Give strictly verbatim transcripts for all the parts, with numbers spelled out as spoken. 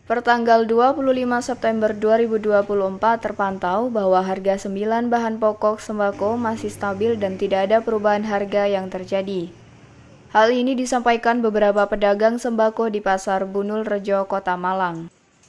Pertanggal dua puluh lima September dua ribu dua puluh empat terpantau bahwa harga sembilan bahan pokok sembako masih stabil dan tidak ada perubahan harga yang terjadi. Hal ini disampaikan beberapa pedagang sembako di Pasar Bunul Rejo, Kota Malang.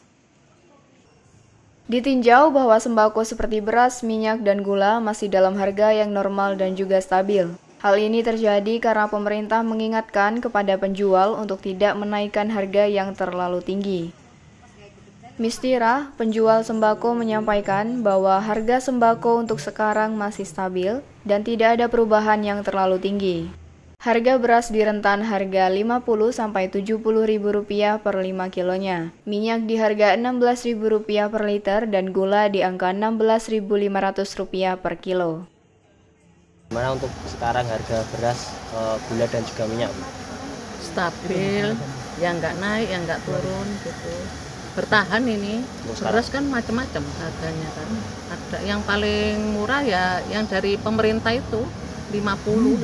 Ditinjau bahwa sembako seperti beras, minyak, dan gula masih dalam harga yang normal dan juga stabil. Hal ini terjadi karena pemerintah mengingatkan kepada penjual untuk tidak menaikkan harga yang terlalu tinggi. Mistira, penjual sembako, menyampaikan bahwa harga sembako untuk sekarang masih stabil dan tidak ada perubahan yang terlalu tinggi. Harga beras di rentan harga lima puluh sampai tujuh puluh ribu rupiah per lima kilonya, minyak di harga enam belas ribu rupiah per liter, dan gula di angka enam belas ribu lima ratus rupiah per kilo. Gimana untuk sekarang harga beras, gula, dan juga minyak? Stabil, yang nggak naik, yang nggak turun gitu. Bertahan ini. Beras kan macam-macam harganya kan. Ada yang paling murah ya yang dari pemerintah itu lima puluh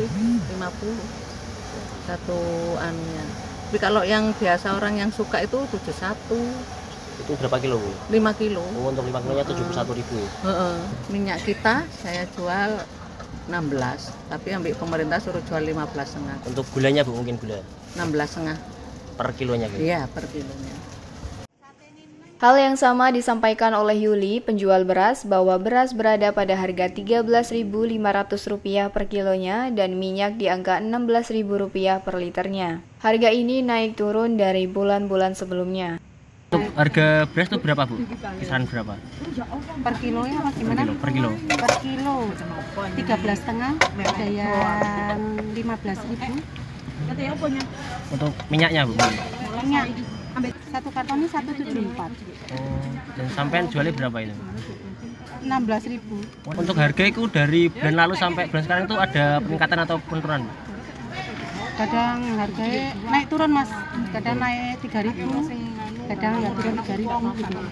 satu anunya. Tapi kalau yang biasa orang yang suka itu tujuh puluh satu. Itu berapa kilo, Bu? lima kilo. Oh, untuk lima kilonya tujuh puluh satu ribu. Uh, uh. Minyak kita saya jual enam belas, tapi ambil pemerintah suruh jual lima belas setengah. Untuk gulanya, Bu, mungkin gula enam belas setengah per kilonya, Bu? Iya, per kilonya. Hal yang sama disampaikan oleh Yuli, penjual beras, bahwa beras berada pada harga tiga belas ribu lima ratus rupiah per kilonya dan minyak di angka enam belas ribu rupiah per liternya. Harga ini naik turun dari bulan-bulan sebelumnya. Untuk harga beras itu berapa, Bu? Kisaran berapa? Per kilonya apa gimana? Per kilo. Per kilo tiga belas setengah, ada yang lima belas ribu. Untuk minyaknya, Bu? Minyak satu karton ini satu tujuh empat. Oh, dan sampean jualnya berapa itu? enam belas ribu. Untuk harga itu dari bulan lalu sampai bulan sekarang itu ada peningkatan atau penurunan? Kadang harganya naik turun, Mas. Kadang naik tiga ribu, kadang ya turun tiga ribu.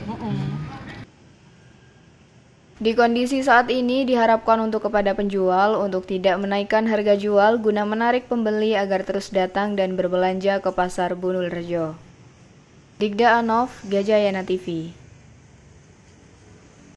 Di kondisi saat ini diharapkan untuk kepada penjual untuk tidak menaikkan harga jual guna menarik pembeli agar terus datang dan berbelanja ke Pasar Bunul Rejo. Digda Anov, Gajayana T V.